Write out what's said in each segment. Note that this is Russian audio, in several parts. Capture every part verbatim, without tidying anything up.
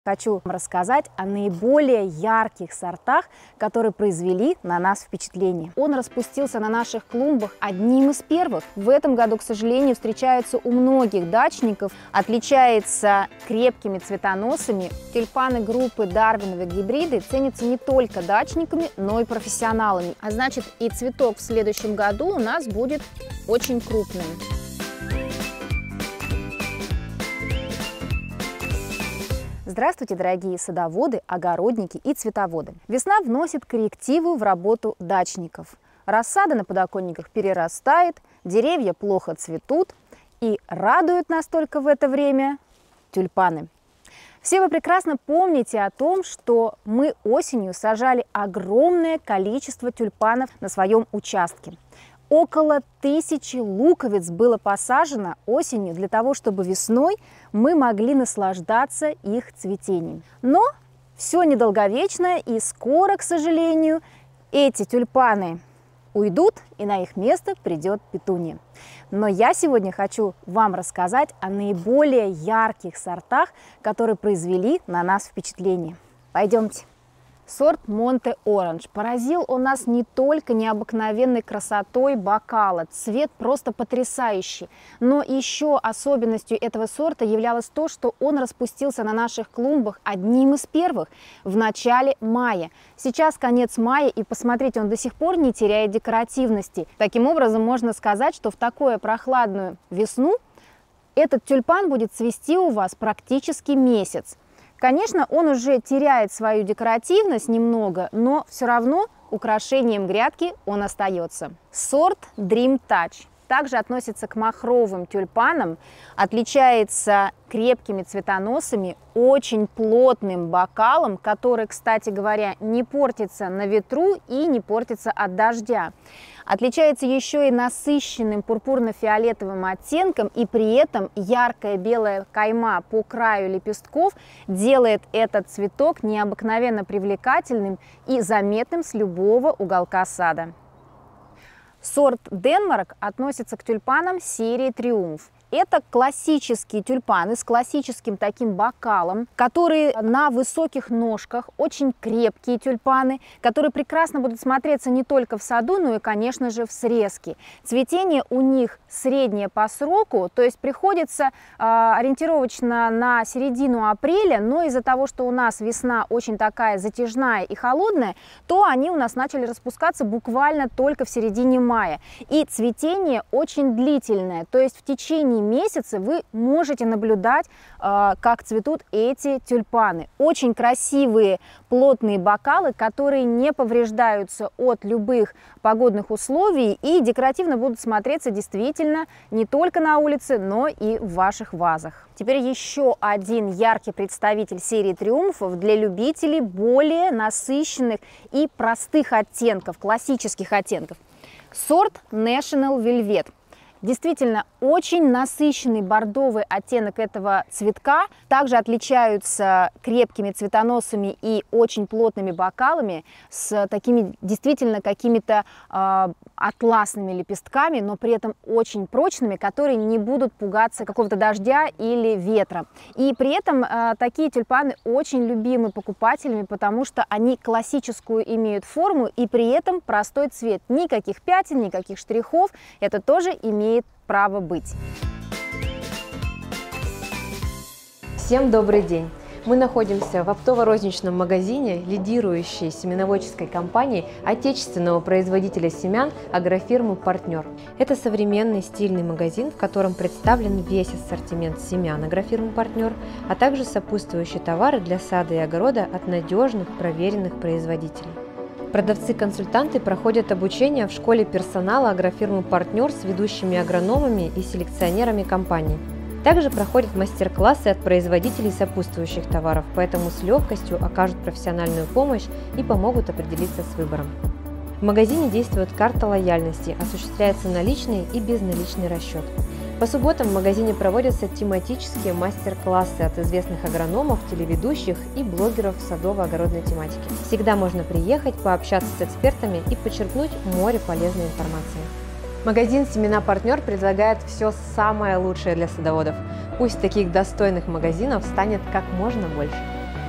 Хочу вам рассказать о наиболее ярких сортах, которые произвели на нас впечатление. Он распустился на наших клумбах одним из первых. В этом году, к сожалению, встречается у многих дачников. Отличается крепкими цветоносами. Тюльпаны группы Дарвиновые гибриды ценятся не только дачниками, но и профессионалами. А значит, и цветок в следующем году у нас будет очень крупным. Здравствуйте, дорогие садоводы, огородники и цветоводы! Весна вносит коррективы в работу дачников. Рассада на подоконниках перерастает, деревья плохо цветут и радуют нас только в это время тюльпаны. Все вы прекрасно помните о том, что мы осенью сажали огромное количество тюльпанов на своем участке. Около тысячи луковиц было посажено осенью для того, чтобы весной мы могли наслаждаться их цветением. Но все недолговечно, и скоро, к сожалению, эти тюльпаны уйдут, и на их место придет петуния. Но я сегодня хочу вам рассказать о наиболее ярких сортах, которые произвели на нас впечатление. Пойдемте. Сорт Монте Оранж. Поразил он нас не только необыкновенной красотой бокала, цвет просто потрясающий, но еще особенностью этого сорта являлось то, что он распустился на наших клумбах одним из первых в начале мая. Сейчас конец мая, и посмотрите, он до сих пор не теряет декоративности. Таким образом, можно сказать, что в такую прохладную весну этот тюльпан будет цвести у вас практически месяц. Конечно, он уже теряет свою декоративность немного, но все равно украшением грядки он остается. Сорт Dream Touch также относится к махровым тюльпанам, отличается крепкими цветоносами, очень плотным бокалом, который, кстати говоря, не портится на ветру и не портится от дождя. Отличается еще и насыщенным пурпурно-фиолетовым оттенком, и при этом яркая белая кайма по краю лепестков делает этот цветок необыкновенно привлекательным и заметным с любого уголка сада. Сорт Денмарк относится к тюльпанам серии Триумф. Это классические тюльпаны с классическим таким бокалом, которые на высоких ножках, очень крепкие тюльпаны, которые прекрасно будут смотреться не только в саду, но и, конечно же, в срезке. Цветение у них среднее по сроку, то есть приходится э, ориентировочно на середину апреля, но из-за того, что у нас весна очень такая затяжная и холодная, то они у нас начали распускаться буквально только в середине мая. И цветение очень длительное, то есть в течение месяца вы можете наблюдать, как цветут эти тюльпаны. Очень красивые плотные бокалы, которые не повреждаются от любых погодных условий и декоративно будут смотреться действительно не только на улице, но и в ваших вазах. Теперь еще один яркий представитель серии Триумфов для любителей более насыщенных и простых оттенков, классических оттенков. Сорт National Velvet. Действительно, очень насыщенный бордовый оттенок этого цветка. Также отличаются крепкими цветоносами и очень плотными бокалами с такими действительно какими-то э, атласными лепестками, но при этом очень прочными, которые не будут пугаться какого-то дождя или ветра. И при этом э, такие тюльпаны очень любимы покупателями, потому что они классическую имеют форму и при этом простой цвет. Никаких пятен, никаких штрихов. Это тоже имеет право быть. Всем добрый день! Мы находимся в оптово-розничном магазине лидирующей семеноводческой компании отечественного производителя семян агрофирмы «Партнер». Это современный стильный магазин, в котором представлен весь ассортимент семян агрофирмы «Партнер», а также сопутствующие товары для сада и огорода от надежных, проверенных производителей. Продавцы-консультанты проходят обучение в школе персонала агрофирмы «Партнер» с ведущими агрономами и селекционерами компании. Также проходят мастер-классы от производителей сопутствующих товаров, поэтому с легкостью окажут профессиональную помощь и помогут определиться с выбором. В магазине действует карта лояльности, осуществляется наличный и безналичный расчет. По субботам в магазине проводятся тематические мастер-классы от известных агрономов, телеведущих и блогеров садово-огородной тематики. Всегда можно приехать, пообщаться с экспертами и почерпнуть море полезной информации. Магазин «Семена Партнер» предлагает все самое лучшее для садоводов. Пусть таких достойных магазинов станет как можно больше.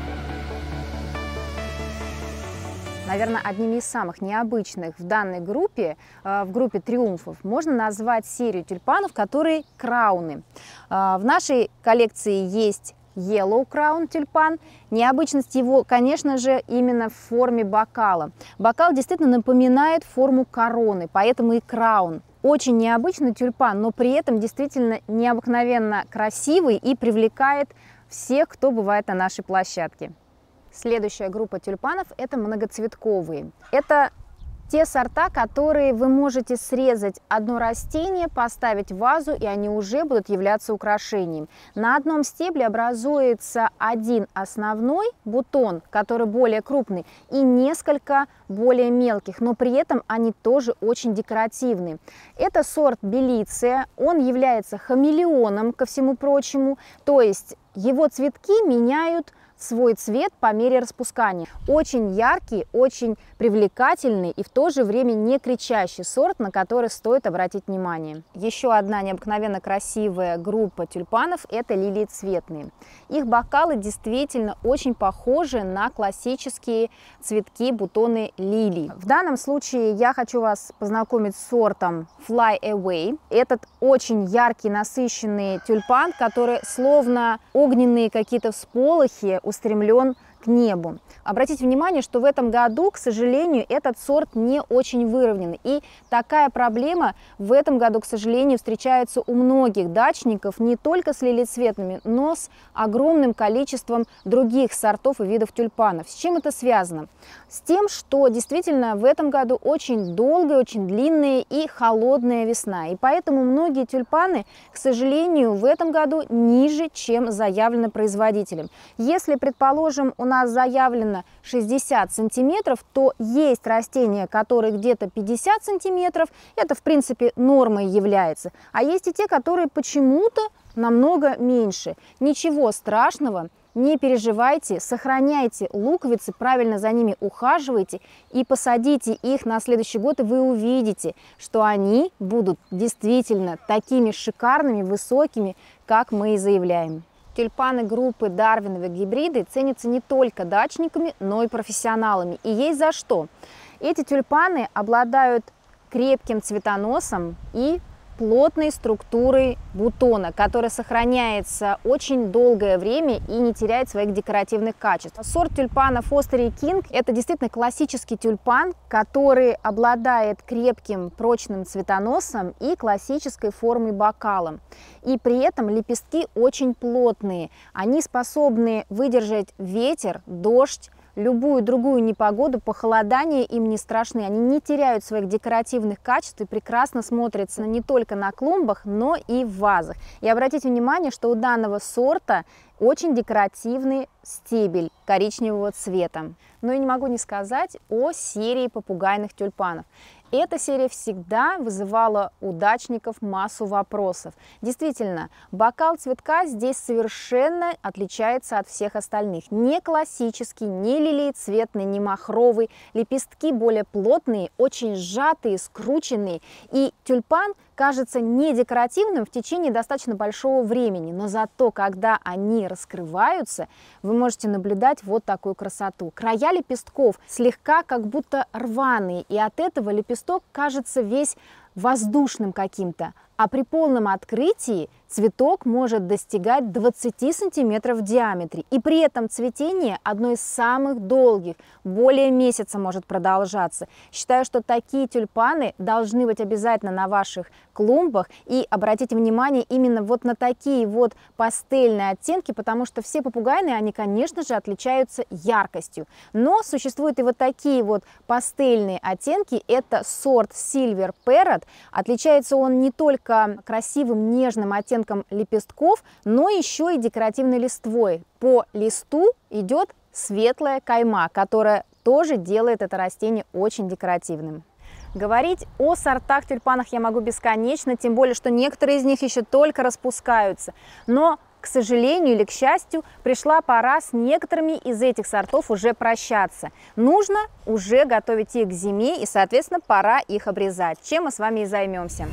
наверное, одними из самых необычных в данной группе, в группе триумфов, можно назвать серию тюльпанов, которые крауны. В нашей коллекции есть Yellow Crown тюльпан. Необычность его, конечно же, именно в форме бокала. Бокал действительно напоминает форму короны, поэтому и краун. Очень необычный тюльпан, но при этом действительно необыкновенно красивый и привлекает всех, кто бывает на нашей площадке. Следующая группа тюльпанов – это многоцветковые. Это те сорта, которые вы можете срезать одно растение, поставить в вазу, и они уже будут являться украшением. На одном стебле образуется один основной бутон, который более крупный, и несколько более мелких, но при этом они тоже очень декоративны. Это сорт Белиция, он является хамелеоном, ко всему прочему, то есть его цветки меняют свой цвет по мере распускания. Очень яркий, очень привлекательный и в то же время не кричащий сорт, на который стоит обратить внимание. Еще одна необыкновенно красивая группа тюльпанов – это лилии цветные. Их бокалы действительно очень похожи на классические цветки, бутоны лилий. В данном случае я хочу вас познакомить с сортом Fly Away. Этот очень яркий, насыщенный тюльпан, который словно огненные какие-то всполохи устремлен к небу. Обратите внимание, что в этом году, к сожалению, этот сорт не очень выровнен. И такая проблема в этом году, к сожалению, встречается у многих дачников, не только с лилицветными, но с огромным количеством других сортов и видов тюльпанов. С чем это связано? С тем, что действительно в этом году очень долгая, очень длинная и холодная весна. И поэтому многие тюльпаны, к сожалению, в этом году ниже, чем заявлено производителем. Если, предположим, у нас заявлено шестьдесят сантиметров, то есть растения, которые где-то пятьдесят сантиметров, это в принципе нормой является, а есть и те, которые почему-то намного меньше. Ничего страшного, не переживайте, сохраняйте луковицы, правильно за ними ухаживайте и посадите их на следующий год, и вы увидите, что они будут действительно такими шикарными, высокими, как мы и заявляем. Тюльпаны группы Дарвиновые гибриды ценятся не только дачниками, но и профессионалами. И есть за что. Эти тюльпаны обладают крепким цветоносом и плотной структурой бутона, которая сохраняется очень долгое время и не теряет своих декоративных качеств. Сорт тюльпана Фостери Кинг – это действительно классический тюльпан, который обладает крепким прочным цветоносом и классической формой бокала. И при этом лепестки очень плотные, они способны выдержать ветер, дождь, любую другую непогоду, похолодание им не страшны, они не теряют своих декоративных качеств и прекрасно смотрятся не только на клумбах, но и в вазах. И обратите внимание, что у данного сорта очень декоративный стебель коричневого цвета. Но я не могу не сказать о серии попугайных тюльпанов. Эта серия всегда вызывала у дачников массу вопросов. Действительно, бокал цветка здесь совершенно отличается от всех остальных. Не классический, не лилиецветный, не махровый. Лепестки более плотные, очень сжатые, скрученные. И тюльпан кажется не декоративным в течение достаточно большого времени, но зато, когда они раскрываются, вы можете наблюдать вот такую красоту. Края лепестков слегка как будто рваные, и от этого лепесток кажется весь воздушным каким-то, а при полном открытии цветок может достигать двадцати сантиметров в диаметре. И при этом цветение одно из самых долгих, более месяца может продолжаться. Считаю, что такие тюльпаны должны быть обязательно на ваших клумбах. И обратите внимание именно вот на такие вот пастельные оттенки, потому что все попугайные, они, конечно же, отличаются яркостью. Но существуют и вот такие вот пастельные оттенки. Это сорт Silver Parrot. Отличается он не только красивым нежным оттенком лепестков, но еще и декоративной листвой. По листу идет светлая кайма, которая тоже делает это растение очень декоративным. Говорить о сортах тюльпанах я могу бесконечно, тем более, что некоторые из них еще только распускаются. Но, к сожалению или к счастью, пришла пора с некоторыми из этих сортов уже прощаться. Нужно уже готовить их к зиме, и, соответственно, пора их обрезать, чем мы с вами и займемся.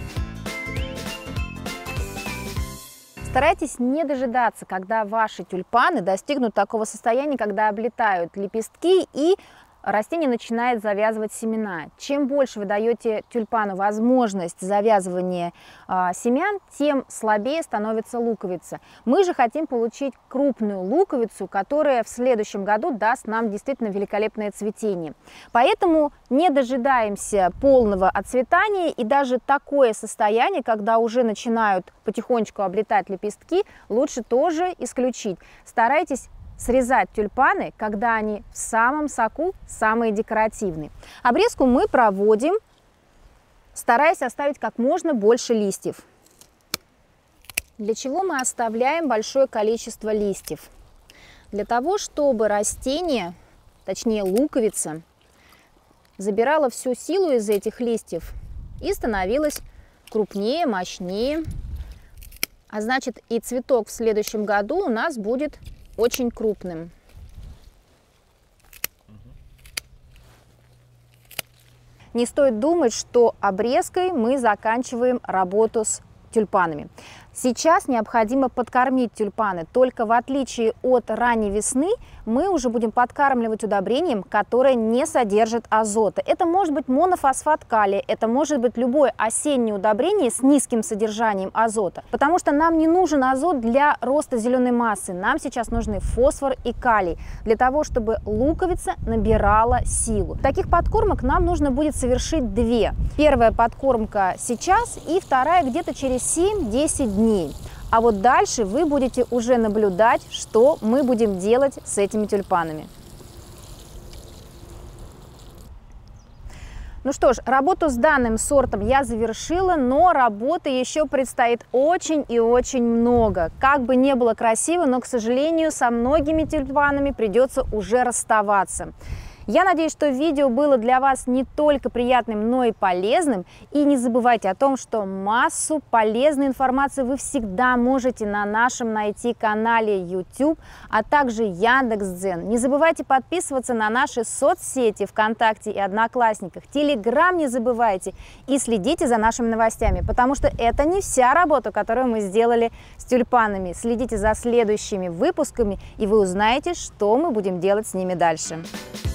Старайтесь не дожидаться, когда ваши тюльпаны достигнут такого состояния, когда облетают лепестки и растение начинает завязывать семена. Чем больше вы даете тюльпану возможность завязывания а, семян, тем слабее становится луковица. Мы же хотим получить крупную луковицу, которая в следующем году даст нам действительно великолепное цветение. Поэтому не дожидаемся полного отцветания, и даже такое состояние, когда уже начинают потихонечку облетать лепестки, лучше тоже исключить. Старайтесь срезать тюльпаны, когда они в самом соку, самые декоративные. Обрезку мы проводим, стараясь оставить как можно больше листьев. Для чего мы оставляем большое количество листьев? Для того, чтобы растение, точнее луковица, забирала всю силу из этих листьев и становилась крупнее, мощнее. А значит, и цветок в следующем году у нас будет очень крупным. Не стоит думать, что обрезкой мы заканчиваем работу с тюльпанами. Сейчас необходимо подкормить тюльпаны. Только в отличие от ранней весны мы уже будем подкармливать удобрением, которое не содержит азота. Это может быть монофосфат калия, это может быть любое осеннее удобрение с низким содержанием азота. Потому что нам не нужен азот для роста зеленой массы. Нам сейчас нужны фосфор и калий для того, чтобы луковица набирала силу. Таких подкормок нам нужно будет совершить две. Первая подкормка сейчас и вторая где-то через семь-десять дней. А вот дальше вы будете уже наблюдать, что мы будем делать с этими тюльпанами. Ну что ж, работу с данным сортом я завершила, но работы еще предстоит очень и очень много. Как бы не было красиво, но, к сожалению, со многими тюльпанами придется уже расставаться. Я надеюсь, что видео было для вас не только приятным, но и полезным. И не забывайте о том, что массу полезной информации вы всегда можете на нашем найти канале YouTube, а также Яндекс.Дзен. Не забывайте подписываться на наши соцсети ВКонтакте и Одноклассниках. Телеграм не забывайте и следите за нашими новостями, потому что это не вся работа, которую мы сделали с тюльпанами. Следите за следующими выпусками, и вы узнаете, что мы будем делать с ними дальше.